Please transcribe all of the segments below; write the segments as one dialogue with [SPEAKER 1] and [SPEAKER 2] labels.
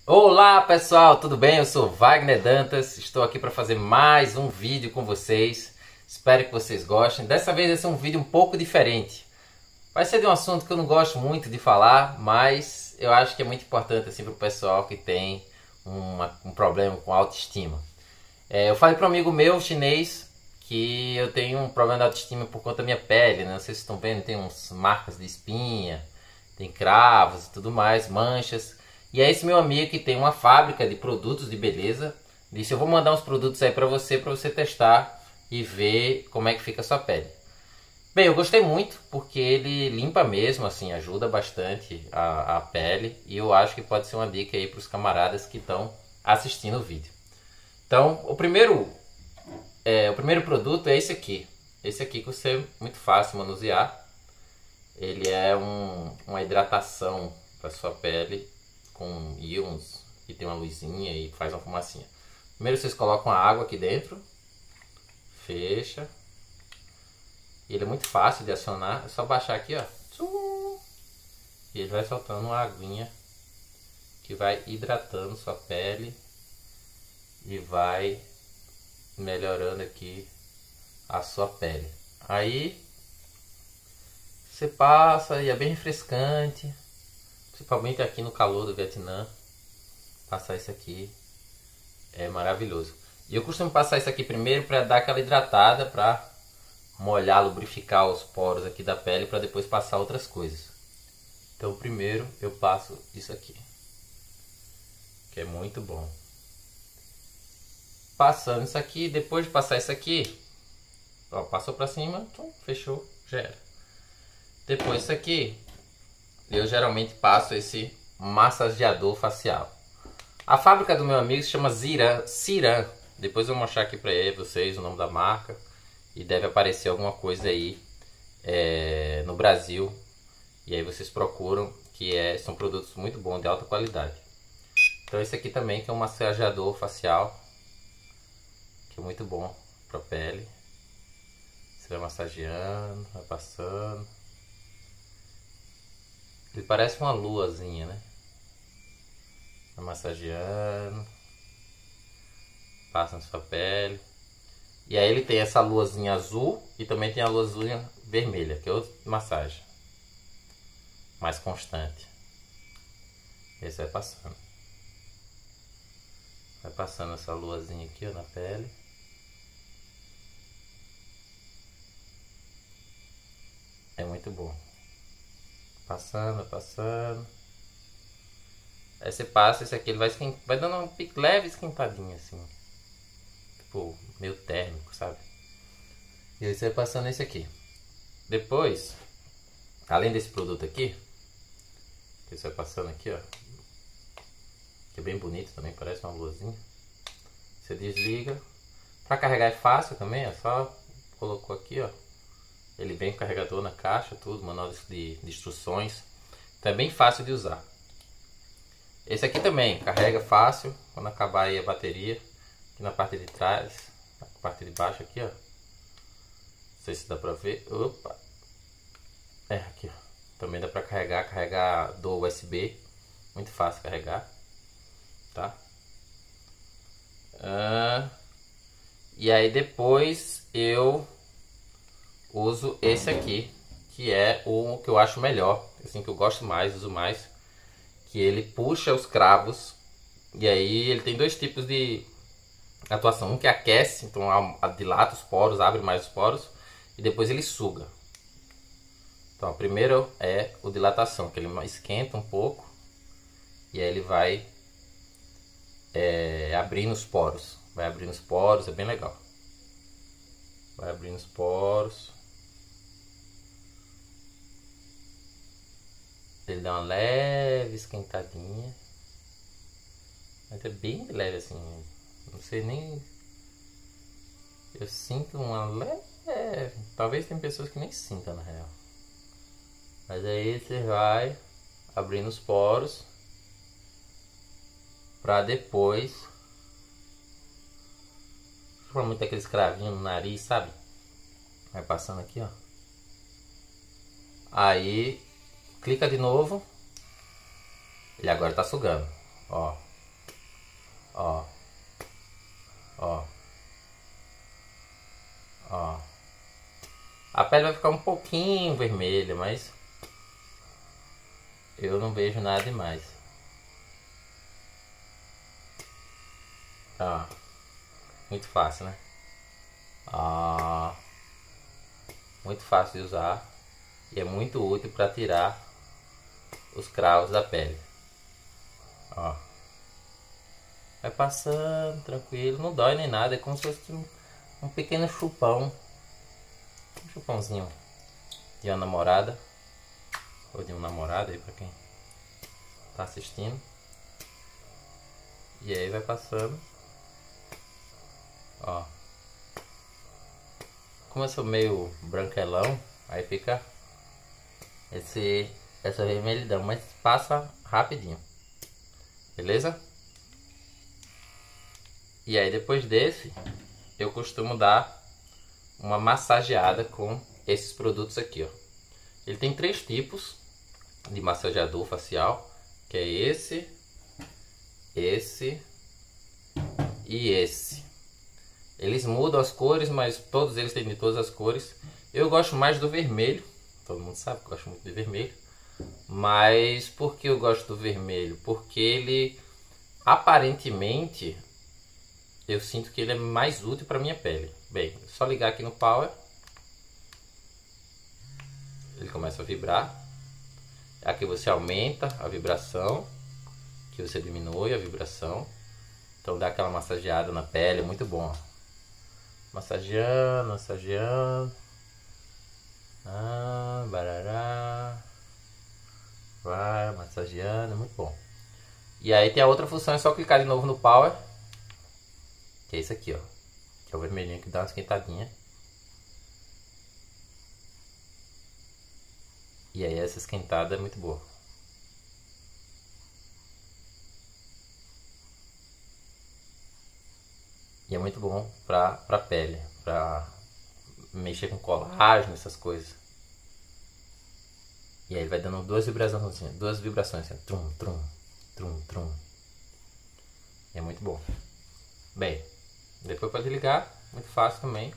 [SPEAKER 1] Olá pessoal, tudo bem? Eu sou Wagner Dantas, estou aqui para fazer mais um vídeo com vocês. Espero que vocês gostem. Dessa vez vai ser um vídeo um pouco diferente. Vai ser de um assunto que eu não gosto muito de falar, mas eu acho que é muito importante assim, para o pessoal que tem um problema com autoestima. Eu falei para um amigo meu chinês que eu tenho um problema de autoestima por conta da minha pele, né? Não sei se vocês estão vendo, tem umas marcas de espinha, tem cravos e tudo mais, manchas. E é esse meu amigo que tem uma fábrica de produtos de beleza disse: eu vou mandar uns produtos aí para você testar e ver como é que fica a sua pele. Bem, eu gostei muito porque ele limpa mesmo, assim, ajuda bastante a pele, e eu acho que pode ser uma dica aí para os camaradas que estão assistindo o vídeo. Então, o primeiro produto é esse aqui. Esse aqui que você é muito fácil manusear. Ele é uma hidratação para sua pele com íons e tem uma luzinha e faz uma fumacinha. Primeiro vocês colocam a água aqui dentro, fecha. E ele é muito fácil de acionar, é só baixar aqui, ó. E ele vai soltando uma aguinha que vai hidratando sua pele e vai melhorando aqui a sua pele. Aí você passa e é bem refrescante, principalmente aqui no calor do Vietnã. Passar isso aqui é maravilhoso. E eu costumo passar isso aqui primeiro para dar aquela hidratada, para molhar, lubrificar os poros aqui da pele, para depois passar outras coisas. Então primeiro eu passo isso aqui, que é muito bom. Passando isso aqui, depois de passar isso aqui, ó, passou para cima, fechou, já era. Depois isso aqui, eu geralmente passo esse massageador facial. A fábrica do meu amigo se chama Ciran. Depois eu vou mostrar aqui para vocês o nome da marca. E deve aparecer alguma coisa aí no Brasil. E aí vocês procuram, que são produtos muito bons, de alta qualidade. Então esse aqui também que é um massageador facial, que é muito bom para a pele. Você vai massageando, vai passando. Ele parece uma luazinha, né? Vai massageando, passa na sua pele. E aí ele tem essa luazinha azul e também tem a luazinha vermelha, que é outra massagem mais constante. Esse vai passando. Vai passando essa luazinha aqui, ó, na pele. É muito bom. Passando, passando. Aí você passa esse aqui, ele vai dando uma leve esquentadinha assim. Tipo, meio térmico, sabe? E aí você vai passando esse aqui. Depois, além desse produto aqui, que você vai passando aqui, ó, que é bem bonito também, parece uma luzinha. Você desliga. Pra carregar é fácil também, é só colocou aqui, ó. Ele vem com carregador na caixa, tudo, manual de instruções. Então é bem fácil de usar. Esse aqui também carrega fácil, quando acabar aí a bateria. Aqui na parte de trás, na parte de baixo aqui, ó. Não sei se dá pra ver. Opa! Aqui, ó. Também dá pra carregar do USB. Muito fácil carregar, tá? E aí depois eu uso esse aqui, que é o que eu acho melhor, assim, que eu gosto mais, uso mais, que ele puxa os cravos. E aí ele tem dois tipos de atuação, um que aquece, então dilata os poros, abre mais os poros, e depois ele suga. Então primeiro é o dilatação, que ele esquenta um pouco e aí ele vai abrindo os poros, é bem legal. Vai abrindo os poros. Ele dá uma leve esquentadinha, mas é bem leve assim, não sei nem... Eu sinto uma leve... Talvez tem pessoas que nem sintam na real. Mas aí você vai abrindo os poros pra depois formar muito aqueles cravinhos no nariz, sabe? Vai passando aqui, ó. Aí clica de novo. Ele agora tá sugando, ó. Ó. Ó. Ó. A pele vai ficar um pouquinho vermelha, mas eu não vejo nada demais. Ó. Muito fácil, né? Ó. Muito fácil de usar. E é muito útil para tirar os cravos da pele. Ó. Vai passando tranquilo, não dói nem nada, é como se fosse um pequeno chupão. Um chupãozinho de uma namorada. Ou de um namorado aí pra quem tá assistindo. E aí vai passando. Ó. Como eu sou meio branquelão, aí fica essa vermelhidão, mas passa rapidinho. Beleza? E aí depois desse, eu costumo dar uma massageada com esses produtos aqui, ó. Ele tem 3 tipos de massageador facial, que é esse e esse. Eles mudam as cores, mas todos eles têm de todas as cores. Eu gosto mais do vermelho, todo mundo sabe que eu gosto muito de vermelho. Mas por que eu gosto do vermelho? Porque ele, aparentemente, eu sinto que ele é mais útil para minha pele. Bem, é só ligar aqui no Power. Ele começa a vibrar. Aqui você aumenta a vibração. Aqui você diminui a vibração. Então dá aquela massageada na pele, é muito bom. Massageando, massageando. Barará. Vai massageando, é muito bom. E aí tem a outra função, é só clicar de novo no Power. Que é esse aqui, ó. Que é o vermelhinho que dá uma esquentadinha. E aí essa esquentada é muito boa. E é muito bom pra pele, pra mexer com colágeno, essas coisas. E aí ele vai dando duas vibrações assim, trum, trum, trum, trum. E é muito bom. Bem, depois pode ligar, muito fácil também.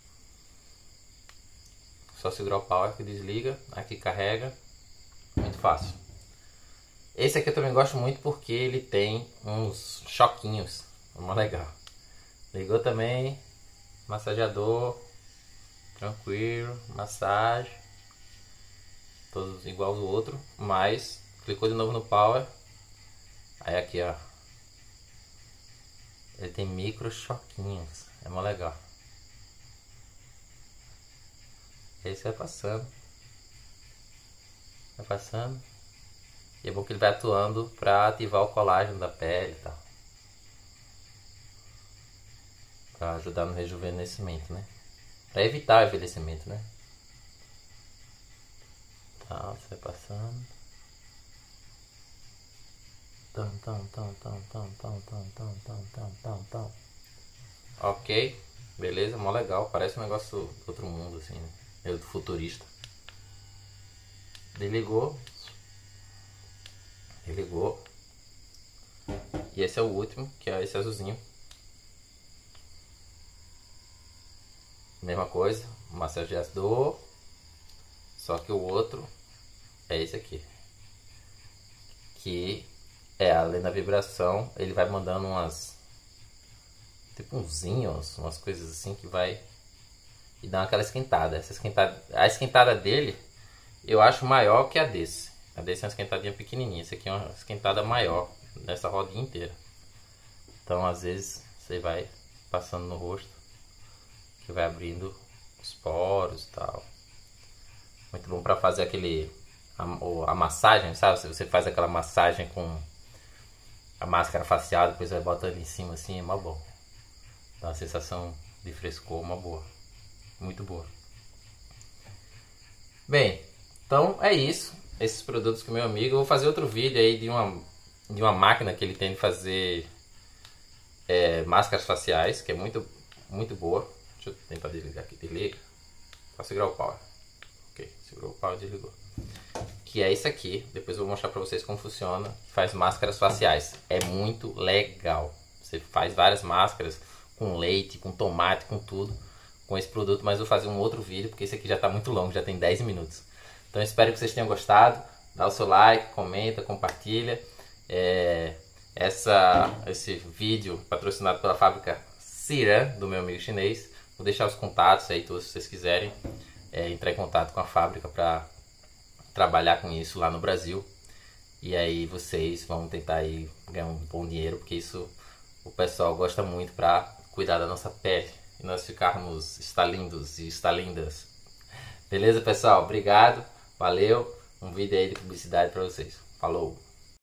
[SPEAKER 1] Só segurar o power que desliga, aqui carrega, muito fácil. Esse aqui eu também gosto muito porque ele tem uns choquinhos, muito legal. Ligou também, massageador, tranquilo, massagem, todos igual ao outro, mas clicou de novo no power, aí aqui ó, ele tem micro choquinhos, é muito legal. Esse vai passando, e é bom que ele vai atuando para ativar o colágeno da pele e tal. Para ajudar no rejuvenescimento, né? Para evitar o envelhecimento, né? Tá, você vai passando. Ok, beleza, mó legal. Parece um negócio do outro mundo, assim, né? Meio futurista. Desligou. Desligou. E esse é o último, que é esse azulzinho. Mesma coisa, massageador. Só que o outro é esse aqui. Que é, além da vibração, ele vai mandando umas... tipo uns íons, umas coisas assim que vai... e dá aquela esquentada. A esquentada dele, eu acho maior que a desse. A desse é uma esquentadinha pequenininha. Esse aqui é uma esquentada maior, nessa rodinha inteira. Então, às vezes, você vai passando no rosto, que vai abrindo os poros e tal. Muito bom para fazer a massagem, sabe? Se você faz aquela massagem com a máscara facial, depois vai botando em cima assim, é mó bom. Dá uma sensação de frescor, mó boa. Muito boa. Bem, então é isso. Esses produtos com meu amigo. Eu vou fazer outro vídeo aí de uma máquina que ele tem de fazer máscaras faciais, que é muito, muito boa. Deixa eu tentar desligar aqui. Desliga. Só segurar o power. Ok, segurou o power e desligou. Que é isso aqui. Depois eu vou mostrar pra vocês como funciona. Faz máscaras faciais. É muito legal. Você faz várias máscaras com leite, com tomate, com tudo, com esse produto, mas eu vou fazer um outro vídeo, porque esse aqui já está muito longo, já tem 10 minutos. Então espero que vocês tenham gostado. Dá o seu like, comenta, compartilha. Esse vídeo patrocinado pela fábrica Siran, do meu amigo chinês. Vou deixar os contatos aí, todos, se vocês quiserem entrar em contato com a fábrica para trabalhar com isso lá no Brasil. E aí vocês vão tentar aí ganhar um bom dinheiro, porque isso o pessoal gosta muito para cuidar da nossa pele e nós ficarmos estalindos e estalindas. Beleza, pessoal? Obrigado, valeu. Um vídeo aí de publicidade para vocês. Falou!